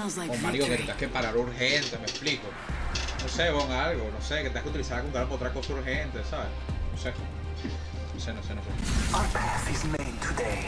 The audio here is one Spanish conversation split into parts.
O marico, que tengas que parar urgente, me explico. No sé, ponga algo, no sé, que tengas que utilizar la computadora para otra cosa urgente, ¿sabes? No sé. No sé. Our path is made today.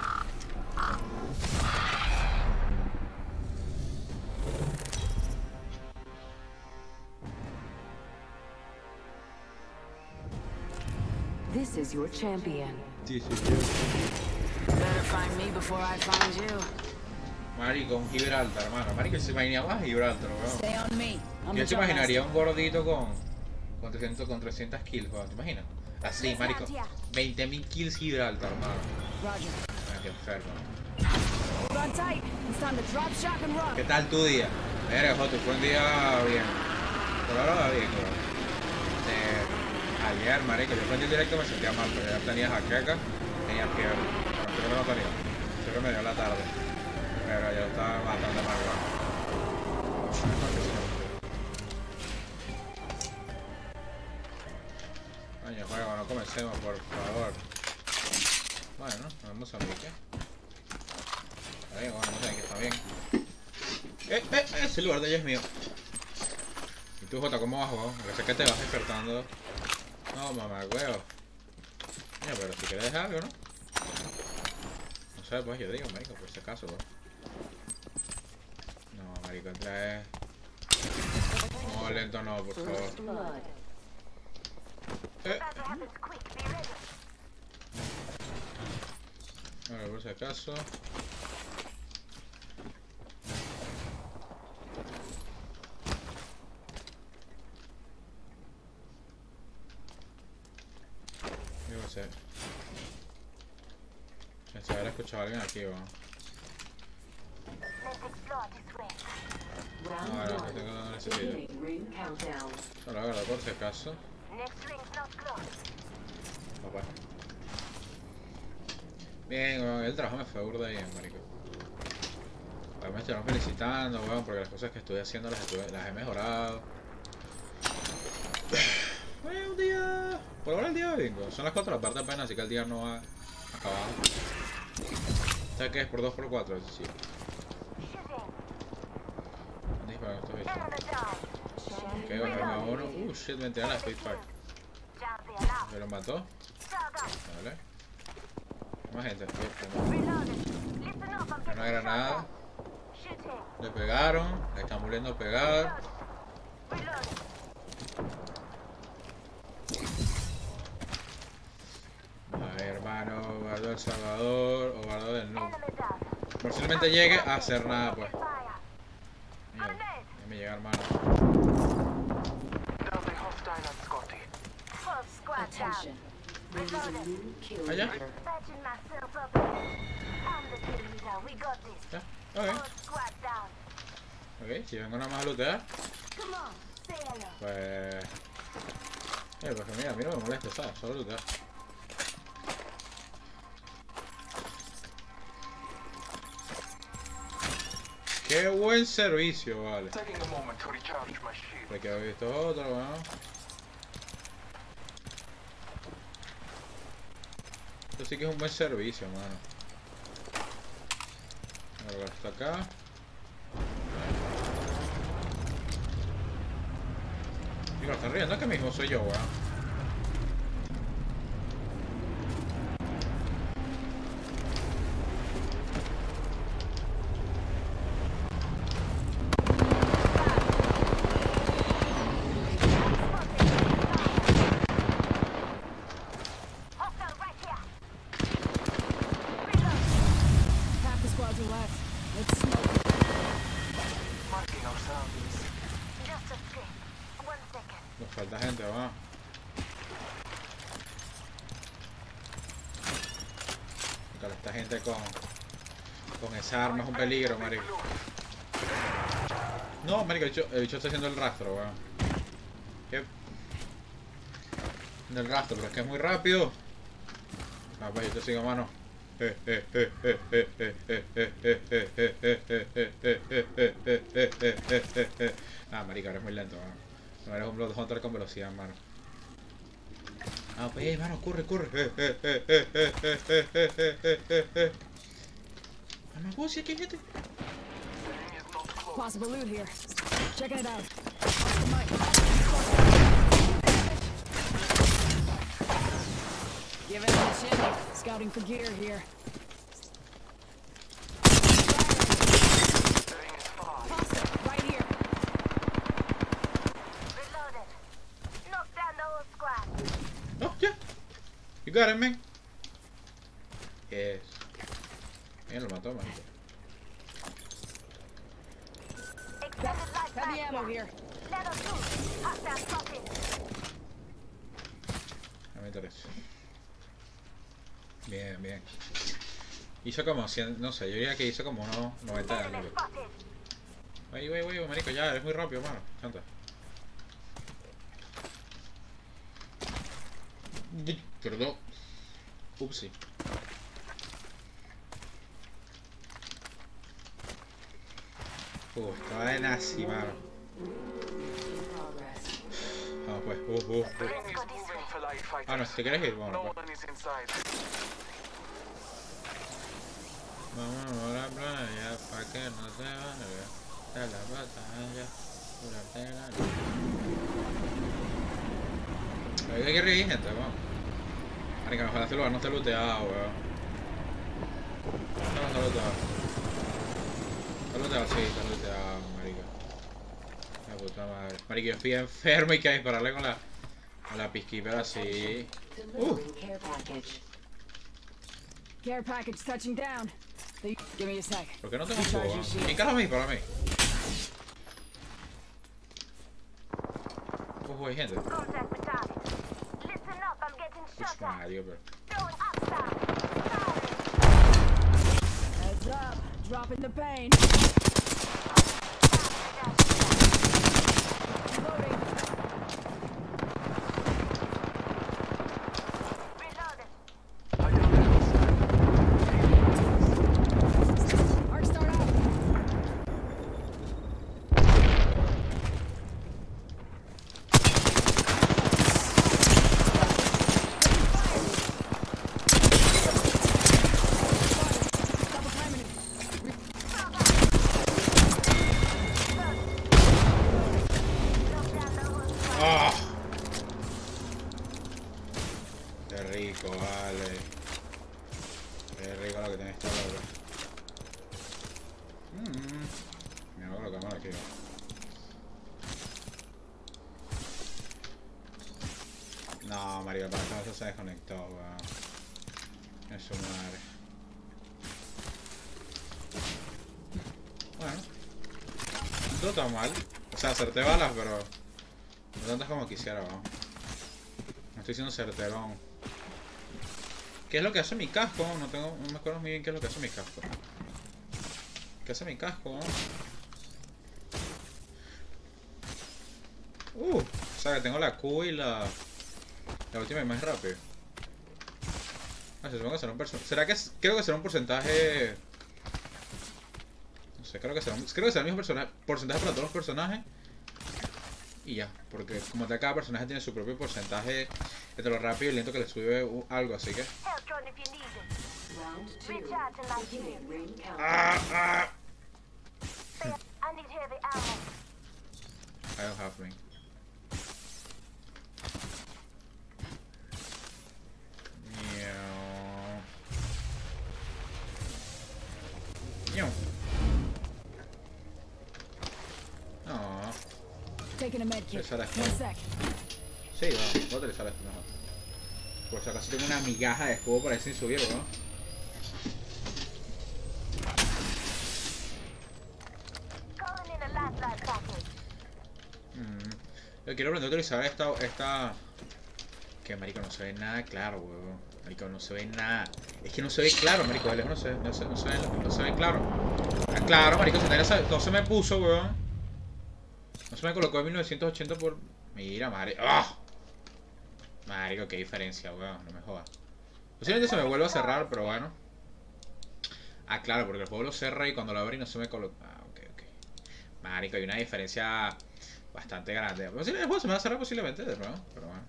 This is your champion. Sí. Better find me before I find you. Marico, un Gibraltar, hermano. Marico, se imaginaría más Gibraltar, weón. Stay on me. I'm Yo the te jump imaginaría master. un gordito con 300 kills, weón. ¿Te imaginas? Así, marico. 20.000 kills Gibraltar, hermano. Roger. Ah, qué enfermo. Hold on tight. It's time to drop, shock, and run. ¿Qué tal tu día? Verga, Joto, fue un día bien. Por ahora va bien, weón. Ayer, marico, yo prendí el directo y me sentía mal, pero ya tenía jaqueca, tenía fiebre. Pero creo que no tenía. Creo que me dio la tarde. Pero yo estaba bastante mal, weón. Coño, juego, no comencemos, por favor. Bueno, vamos a Mike. Está bien, bueno, Mozambique está bien. Ese lugar de ella es mío. ¿Y tú, Jota, cómo vas, weón? Porque sé que te vas despertando. No, mamá, huevo. Mira, pero si quieres dejar algo, ¿no? No sé, pues yo digo, marico, por si acaso, weón. No, marico, trae. No, lento no, por favor. A ver, por si acaso. ¿Qué va a hacer? Se habrá escuchado a alguien aquí, weón. Ahora, que tengo que necesito. Solo agarra por si acaso. Papá. Bien, weón, el trabajo me fue burda bien, marico. Me estuvieron felicitando, weón, porque las cosas que estoy haciendo las he mejorado. Bueno, un día... Por ahora el día de bingo. Son las 4 de la tarde apenas, así que el día no ha acabado. ¿Sabes qué es? Por 2x4, sí. Dispara estos bichos. Ok, bajaron a uno. Shit, me enteré la Spitfire. ¿Me lo mató? Vale. Más gente. Una granada. Le pegaron. Le están volviendo a pegar. Ay, hermano, guardo El Salvador o guardo del Noob. Posiblemente llegue a hacer nada, pues. Mierda, ya me llega, hermano. Attention. There is a new kill Allá. leader. Ya, ok. Ok, si vengo nada más a lootear. Pues... pues mira, a mí no me molesta, ¿sabes? Solo lootear. Qué buen servicio, vale. De que he visto otro, weón. Esto sí que es un buen servicio, mano. Ahora está acá. Digo, están riendo que mismo soy yo, weón. Half the squads are left. Let's smoke. Nos falta gente, weón. Esta gente con esa arma es un peligro, marico. No, marico, el bicho está haciendo el rastro, weón. ¿Qué? El rastro, pero es que es muy rápido. Ah, pues yo te sigo, mano. Ah, marico, eres muy lento, mano. No eres un Blood Hunter con velocidad, mano. Ah, pues, mano, corre. Mamá, vos, si aquí hay gente. Possible loot here. Checking it out. Oscar Mike. Giving it a shimmy. Scouting for gear here. The ring is far. Pasta, right here. Reloaded. Knock down the whole squad. Oh, yeah. You got it, man. Yes. Mira, lo mató, man. Extended life Heavy mag ammo here. here. Level 2. Hostile spotted. A mí 3. Bien, bien. Hizo como 100, no sé, yo diría que hizo como unos 90 de Enemy daño. spotted. Wey, marico, ya, eres muy rápido, mano. Chanta. Perdón. Upsi. Estaba de nazi, mano. Vamos pues, The ring is moving for light fighters. Ah, no, si te quieres ir, bueno, No pues. one is inside. Vamos a la playa, pa' que no se van a ver. De la batalla, durante la noche. Hay que reír, gente, vamos. Marica, ojalá este lugar no esté looteado, weón. No está looteado. Está looteado, sí, está looteado, marica. La puta madre. Marica, yo fui enfermo y que a dispararle con la peacekeeper así. Delivering care package. Care package touching down. Give me a sec. ¿Por qué no tengo fuego? ¿Quién carajo me dispara a mí? Ojo, hay gente. Contact with target. Listen up, I'm getting Puch, shot at. marico, pero... Throwing hostile. Heads up. Dropping the pain. Loading. Reloaded. I don't know. Arc start out. Double timing it. Knock down the whole squad. ¡Ah! Qué rico, vale. Qué rico lo que tiene esta loca. Me hago la cámara aquí. No, marica, para esto se desconectó, weón. Es su madre. Bueno. No está mal. O sea, acerté balas, pero... no tantas como quisiera, weón. No estoy siendo certerón. ¿Qué es lo que hace mi casco? No me acuerdo muy bien qué es lo que hace mi casco. ¿Qué hace mi casco? O sea que tengo la Q y la última y más rápido. Ah, se supone que será un porcentaje. ¿Será que creo que será un porcentaje? No sé, creo que será el mismo porcentaje para todos los personajes. Y ya, porque como tal cada personaje tiene su propio porcentaje entre lo rápido y lento que le sube algo, así que... Heltron if you need it. Round 2. Recharge and light Beginning shield. ring count. I need heavy ammo. I don't have ring. Miau. No. Taking a med kit. Esa la One sec. Sí, voy a utilizar esto mejor. Por si acaso tengo una migaja de escudo por ahí sin subir, ¿no? Calling in a lifeline package. Yo quiero aprender a utilizar esta... Que marico, no se ve nada claro, weón. Marico, no se ve nada. Es que no se ve claro, marico, de lejos no se ve claro. Ah, claro, marico, no se me puso, weón. No se me colocó en 1980 por... Mira, marico. ¡Ah! Marico, qué diferencia, weón. No me jodas. Posiblemente se me vuelva a cerrar, pero bueno. Ah, claro, porque el juego lo cerra y cuando lo abrí no se me coloca... Ah, ok. Marico, hay una diferencia bastante grande. El juego se me va a cerrar posiblemente de nuevo, pero bueno.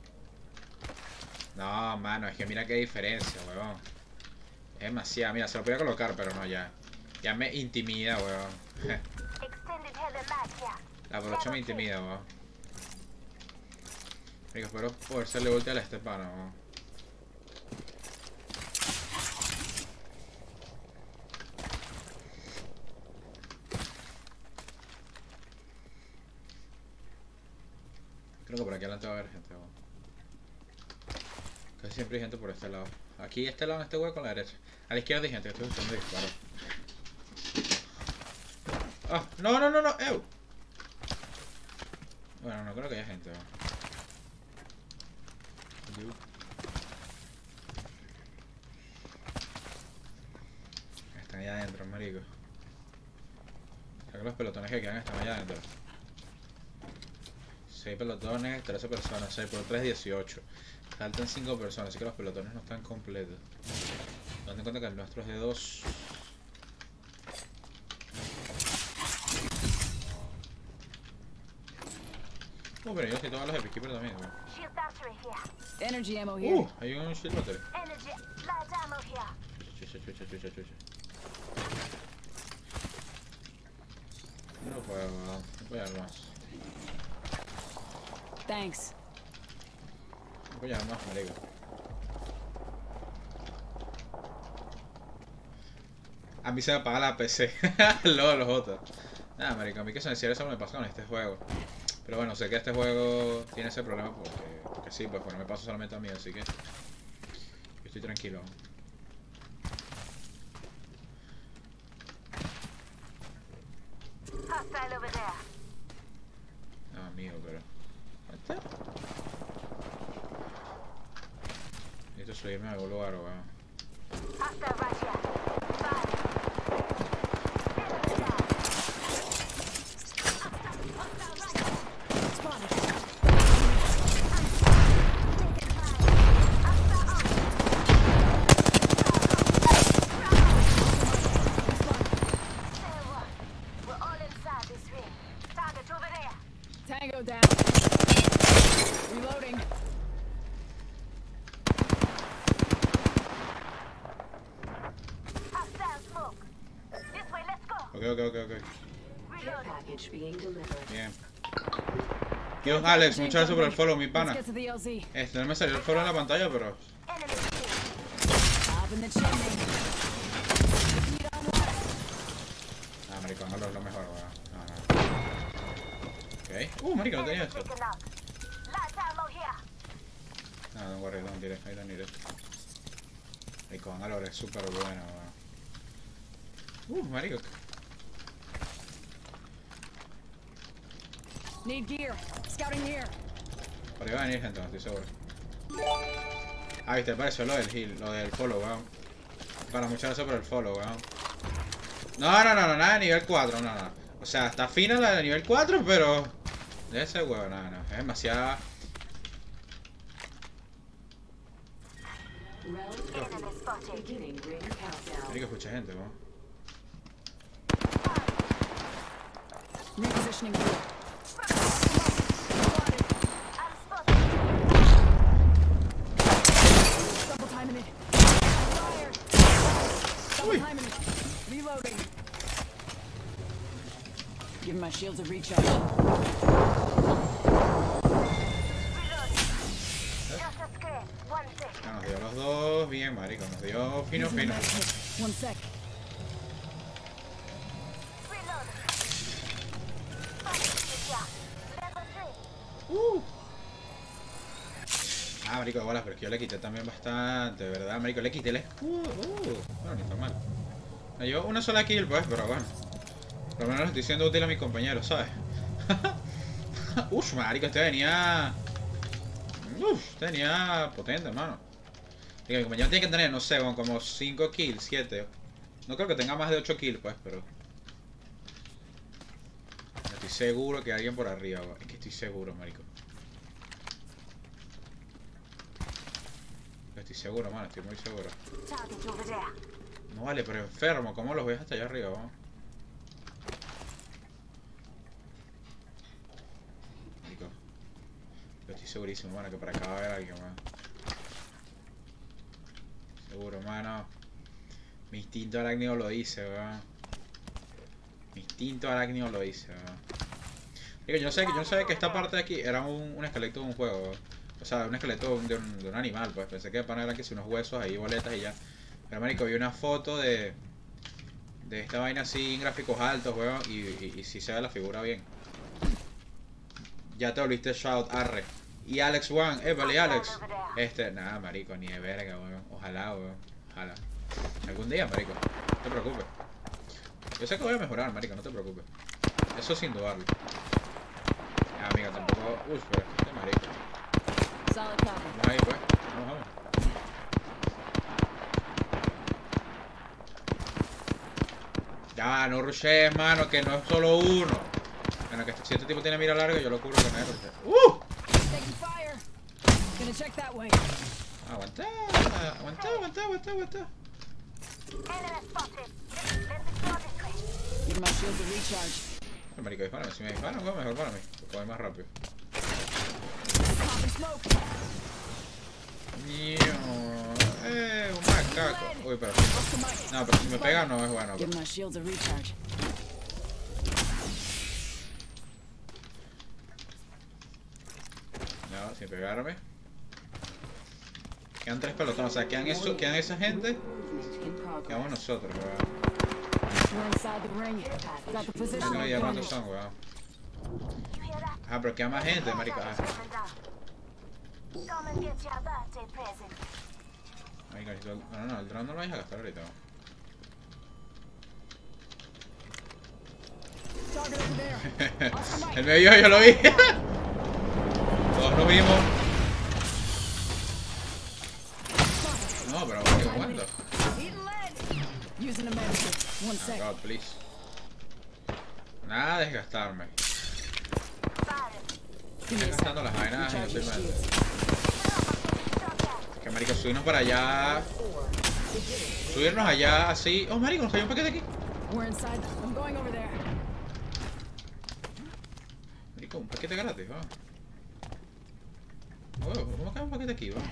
No, mano, es que mira qué diferencia, weón. Es demasiado. Mira, se lo podía colocar, pero no, ya. Ya me intimida, weón. mag here. La aprovecho me intimida, weón. Marico, espero poder hacerle vuelta a este pana, weón. Creo que por aquí adelante va a haber gente, weón. Casi siempre hay gente por este lado. Aquí, este lado, en este hueco, a la derecha. A la izquierda hay gente, que estoy escuchando disparos. ¡Ah! ¡No, no, no, no! ¡Ew! Bueno, no creo que haya gente, weón. Están allá adentro, marico. Creo que los pelotones que quedan están allá adentro. 6 pelotones, 13 personas, 6 por 3, 18. Faltan 5 personas, así que los pelotones no están completos. Dando en cuenta que el nuestro es de 2. Pero yo estoy todos los Epic Keeper también, weón. Shield battery here. Energy ammo here. Hay un shield battery. Energy light ammo here. Chucha, chucha, chucha, chucha. No puedo, weón. No puedo llevar más. Thanks. No puedo llevar más, marico. A mí se me apaga la PC. Luego los otros. Nada, marico, a mí que se me cierra eso me pasa con este juego. Pero bueno, sé que este juego tiene ese problema porque sí, pues no me pasa solamente a mí, así que yo estoy tranquilo. Hostile over there. No, amigo, pero... Necesito subirme a algún lugar, weón. Hostile right here. Fire. Enemy down. Spotted. Taking fire. Hostile on. There one. We're all inside this ring. Target over there. Tango down. Reloading. Hostile smoke. This way, let's go. Ok. Care Reloading. package being delivered. Bien. Dios, Alex, muchas gracias por el follow, mi Let's pana. get to the LZ. No me salió el follow en la pantalla, pero... Enemy here. Up in the chimney. Feet on water. Ah, marico, no es lo mejor, weón. Ok. Marico, no tenía Enemy eso. taken out. Light ammo here. No, don't worry, don't need it. I don't need it. Marico, Bangalore es súper bueno, weón. Marico. Need gear. Scouting near. Por ahí va a venir gente, no estoy seguro. Ah, viste, pareció lo del heal, lo del follow, weón. Para muchas gracias por el follow, weón. No, nada de nivel 4, no. O sea, está fina la de nivel 4, pero... De ese weón, no. Es demasiada... Round Enemy spotted. beginning ring countdown. Marico, escucha gente, weón. Repositioning gear. I'm spotted. Double timing it. Fire. Double timing it. Reloading. Giving my shields a recharge. Reloading. Just a scrape. 1 sec. Ah, nos dio los dos bien, marico. Nos dio fino. Using the med kit. 1 sec. Reloading. Yeah. Level 3. Ah, marico, de bolas, pero es que yo le quité también bastante, ¿verdad? Marico, le quité el escudo. Bueno, ni tan mal. Me llevo una sola kill, pues, pero bueno. Por lo menos estoy siendo útil a mis compañeros, ¿sabes? Marico, este venía... venía potente, hermano. Digo, mi compañero tiene que tener, no sé, como 5 kills, 7. No creo que tenga más de 8 kills, pues, pero... Estoy seguro que hay alguien por arriba, es que estoy seguro, marico. Estoy seguro, mano, estoy muy seguro. Target over there. No vale, pero enfermo, ¿cómo los ves hasta allá arriba, vamos? Marico. Yo estoy segurísimo, mano, que para acá va a haber alguien, mano. Seguro, mano. Mi instinto arácnido lo dice, weón. Mi instinto arácnido lo dice, weón. Yo no sé que esta parte de aquí era un esqueleto de un juego. O sea, un esqueleto de un animal, pues. Pensé que para era que si unos huesos ahí, boletas y ya. Pero marico, vi una foto de esta vaina así en gráficos altos, weón. Y sí se ve la figura bien. Ya te volviste Shout, arre. Y Alex One, vale Alex. Nada, marico, ni de verga, weón. Ojalá, weón. Ojalá. Algún día, marico. No te preocupes. Yo sé que voy a mejorar, marico, no te preocupes. Eso sin dudarlo. Amiga, tampoco. Uy, pero este marico. Solid copy. Vamos ahí, pues. Vamos. Ya, no rushes, mano, que no es solo uno. Bueno, que si este tipo tiene mira larga, yo lo cubro con él. Taking fire. Gonna check that way. Aguanta. Enemy spotted. Let's explore this way. Give my shields a recharge. Marico, dispárame. Si me disparan, weón, mejor para mí. Porque voy más rápido. Popping smoke. Un macaco. Uy, pero. Off the mic. No, pero si me pega no es bueno. Give my shields a recharge. No, sin pegarme. Quedan 3 pelotones, o sea, quedan esa gente. Movement in progress. Quedamos nosotros, weón. We're inside the ring. Got the position. No idea cuántos son, weón. You hear that? Ah, pero queda más gente, marica. Come and get your birthday present. Marica, no, el drone no lo vais a gastar ahorita. Target over there. Off the mic. El medio yo lo vi. Todos lo vimos. No, pero marico, ¿cuánto? Eating lead. Using a medicine. One Oh sec. God, please. Nada de desgastarme. Fire. Estoy gastando las vainas Recharge your inútilmente. shields. Que marico, subirnos para allá. Subirnos allá así. Oh, marico, nos cayó un paquete aquí. We're inside. I'm going over there. Marico, un paquete gratis, va. Oh, ¿cómo cae un paquete aquí, va?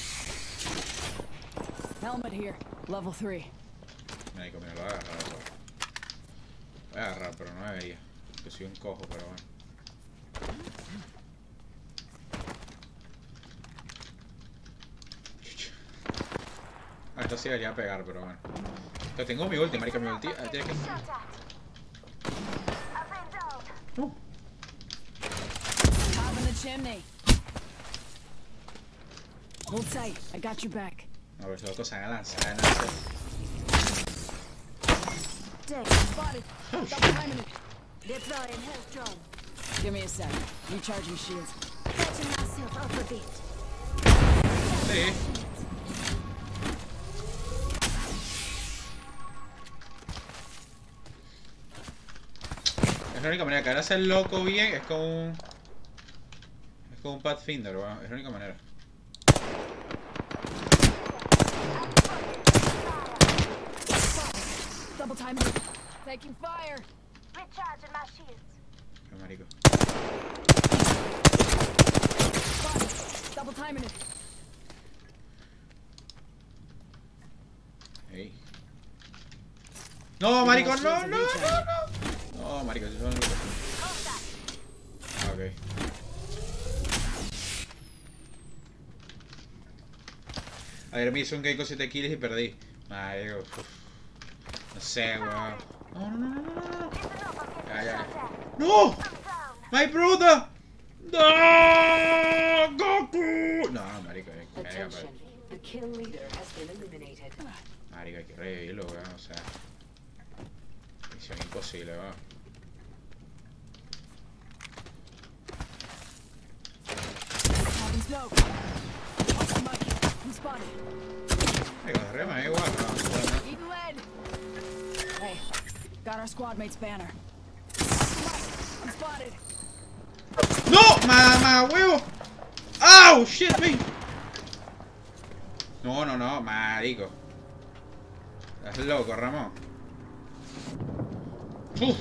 Helmet here. Level 3. Marico, me lo voy a agarrar, va. Voy a agarrar, pero no debería. Yo soy un cojo, pero bueno. Ah, esto sí debería pegar, pero bueno. Yo tengo mi ulti, marica, mi ulti. Tiene que... Shot at. I've been down. Top in the chimney. Hold tight. I got your back. A ver, loco, se van a lanzar, Spotted. Double timing it. Deploying health drone. Give me a sec. Recharging shields. Catching myself up a bit. Sí. Es la única manera que ahora hacer loco bien es con un... Es con un Pathfinder, weón. Es la única manera. Double timing it. Taking fire. Recharging my shields. Qué marico. Spotted. Double timing it. Ey. No, marico, no. No, marico, si son... Ah, ok. Ayer me hice un game con 7 kills y perdí. Marico, no sé, weón. No. Ya. ¡No! ¡My brother! ¡No! ¡Goku! No, marico, Attention. The kill leader has been eliminated. marico, hay que revivirlo, weón, o sea. Misión imposible, weón. Popping smoke. Off the mic. I'm spotted. Marico, de rema, igual, no. Eating lead. Hey, got our squad mate's banner. I'm spotted. ¡No! ¡Mamá, huevo! ¡Au! ¡Shit, me! No, marico. Estás loco, Ramón. Uf.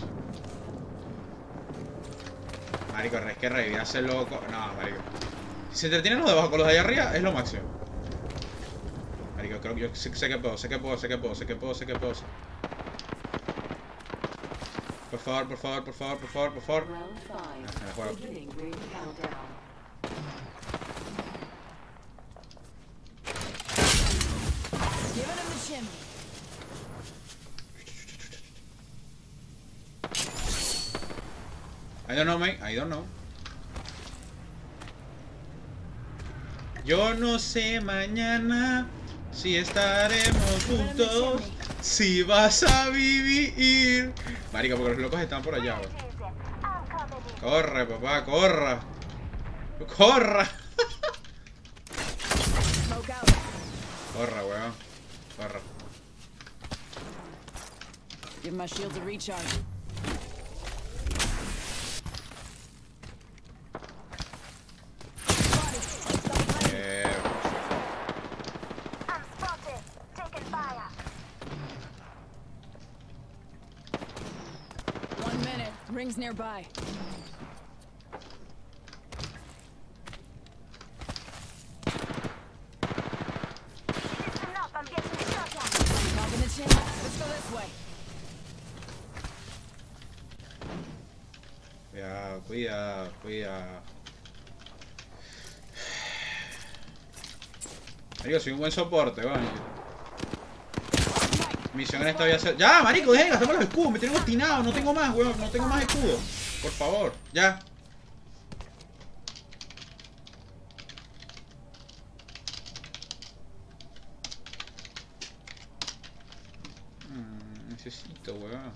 Marico, es que revivir hace loco. No, marico. Si se entretienen los de abajo con los de allá arriba, es lo máximo. Marico, creo que yo sé que puedo. Por favor, por favor, por favor, por favor, por favor. Round me la 5. juego. Beginning ring countdown. Giving him the chimney. I don't know, mate. I don't know. Yo no sé mañana si estaremos juntos, si vas a vivir. Marica, porque los locos están por allá, weón. I'm coming in. Corre, papá, corra. Corra. Smoke out. Corra, weón. Corra. Give my shields a recharge. I'm spotted. Taking fire. 1 minute. Rings nearby. Listen up. I'm getting shot at. Popping the chimney. Let's go this way. Cuidado, cuidado, cuidado. Marico, soy un buen soporte, weón. Misión en esta voy a hacer. ¡Ya, marico! ¡Dejen! ¡Gastamos los escudos! ¡Me tengo obstinado! ¡No tengo más, weón! ¡No tengo más escudos! Por favor, ya. Necesito, weón.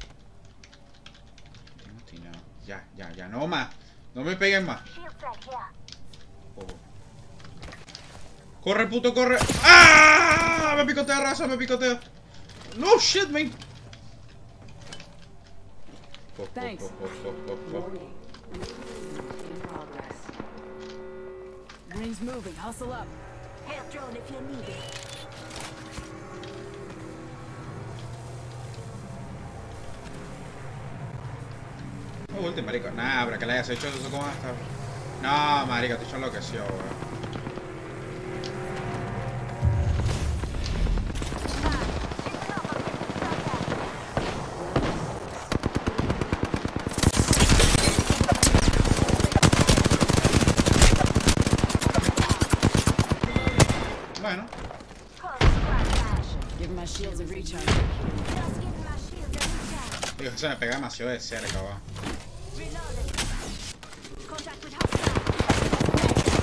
Tengo obstinado. Ya, ya, ya. No más. No me peguen más. Shield set here. Oh. ¡Corre, puto, corre! ¡Ah! Me picotea, raza, me picotea. No shit, man. Thanks. Warning. In progress. Rings moving. Hustle up. Hail drone if you need it. No volte, marico. Nah, pero que le hayas hecho eso como hasta. No, marico, te he hecho enloqueció, weón. Bueno, Give my shields a recharge. Just giving my shield a recharge. digo, se me pega demasiado de cerca, weón. Reloading. Contact with hostile.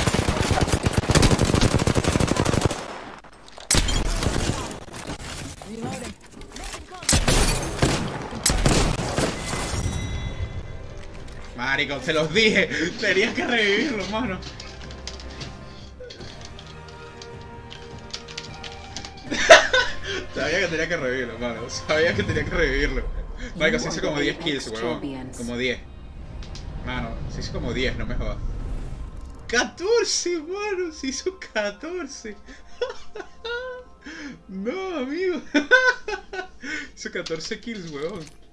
Reloading. Making contact. Marico, te los dije. Tenías que revivirlo, mano. Sabía que tenía que revivirlo, mano. Sabía que tenía que revivirlo. Marico, se hizo como 10 kills, weón. Como 10. Mano, se hizo como 10, no me jodas. 14, mano. Se hizo 14. No, amigo. Hizo 14 kills, weón.